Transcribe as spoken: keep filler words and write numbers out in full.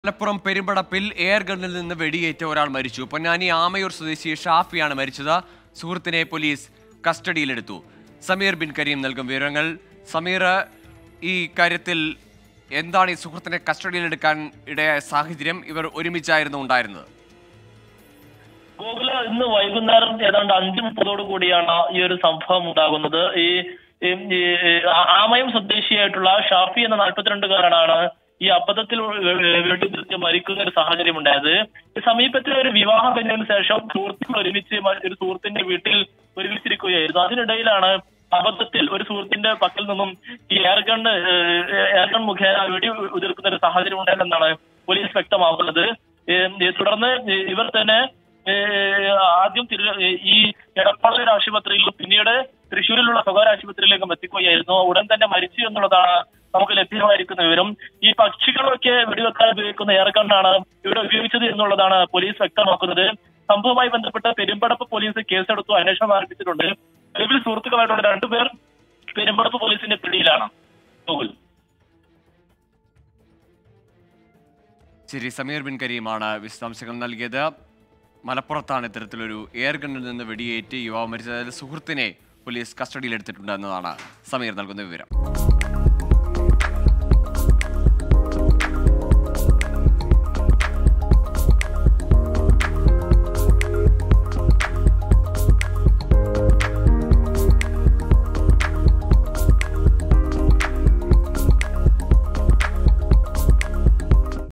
Malappuram പെരുമ്പടപ്പിൽ air ഗണ്ണിൽ നിന്ന് വെടിയേറ്റ ഒരാൾ മരിച്ചു. പൊന്നാനി ആമയൂർ സ്വദേശി ഷാഫിയാണ് മരിച്ചത്. സുഹൃത്തിനെ പോലീസ് കസ്റ്റഡിയിലെടുത്തു. സമീർ ബിൻ കരീം നൽകും വിവരങ്ങൾ. സമീർ, ഈ കാര്യത്തിൽ എന്താണ് ഈ സുഹൃത്തിനെ കസ്റ്റഡിയിലെടുക്കാൻ ഇടയായ സാഹചര്യം? ഇവർ ഒരുമിച്ചായിരുന്നു ഉണ്ടായിരുന്നത്? ഗോകുല, ഇന്ന് വൈകുന്നേരം ഏതാണ്ട് അഞ്ചു മുപ്പതോടു കൂടിയാണ് ഈ ഒരു സംഭവം ഉണ്ടാകുന്നത്. ഈ ആമയം സ്വദേശിയായിട്ടുള്ള ഷാഫി എന്ന നാൽപ്പത്തിരണ്ടുകാരനാണ് ഈ അബദ്ധത്തിൽ വെടിനിർത്തി മരിക്കുന്ന ഒരു സാഹചര്യം ഉണ്ടായത്. സമീപത്തിലെ ഒരു വിവാഹം കഴിഞ്ഞതിന് ശേഷം സുഹൃത്തുക്കൾ ഒരുമിച്ച് ഒരു സുഹൃത്തിന്റെ വീട്ടിൽ ഒരുമിച്ചിരിക്കുകയായിരുന്നു. അതിനിടയിലാണ് അബദ്ധത്തിൽ ഒരു സുഹൃത്തിന്റെ പക്കൽ നിന്നും ഈ എയർഗൺ എയർഗൺ മുഖേന വെടി ഉതിർക്കുന്ന ഒരു സാഹചര്യം ഉണ്ടായെന്നാണ് പോലീസ് വ്യക്തമാക്കുന്നത്. തുടർന്ന് ഇവർ തന്നെ ആദ്യം ഈ എടപ്പാളൂർ ആശുപത്രിയിലും പിന്നീട് തൃശ്ശൂരിലുള്ള സ്വകാര്യ ആശുപത്രിയിലേക്കും എത്തിക്കുകയായിരുന്നു. ഉടൻ തന്നെ മരിച്ചു എന്നുള്ളതാണ് നമുക്ക് ലഭ്യമായിരിക്കുന്ന വിവരം. ഈ പക്ഷികളൊക്കെ വെടിവെക്കാൻ ഉപയോഗിക്കുന്ന എയർഗണ്ണാണ് ഇവിടെ ഉപയോഗിച്ചത് എന്നുള്ളതാണ് പോലീസ് വ്യക്തമാക്കുന്നത്. സംഭവവുമായി ബന്ധപ്പെട്ട് പെരുമ്പടപ്പ് പോലീസ് കേസെടുത്തു അന്വേഷണം ആരംഭിച്ചിട്ടുണ്ട്. നിലവിൽ സുഹൃത്തുക്കളായിട്ടുള്ള രണ്ടുപേർ പെരുമ്പടപ്പ് പോലീസിന്റെ പിടിയിലാണ്. ശരി, സമീർ ബിൻ കരീമാണ് വിശദാംശങ്ങൾ നൽകിയത്. മലപ്പുറത്താണ് ഇത്തരത്തിലൊരു എയർ ഗണ്ണിൽ നിന്ന് വെടിയേറ്റ് യുവാവ് മരിച്ചത്. സുഹൃത്തിനെ പോലീസ് കസ്റ്റഡിയിലെടുത്തിട്ടുണ്ട് എന്നതാണ് സമീർ നൽകുന്ന വിവരം.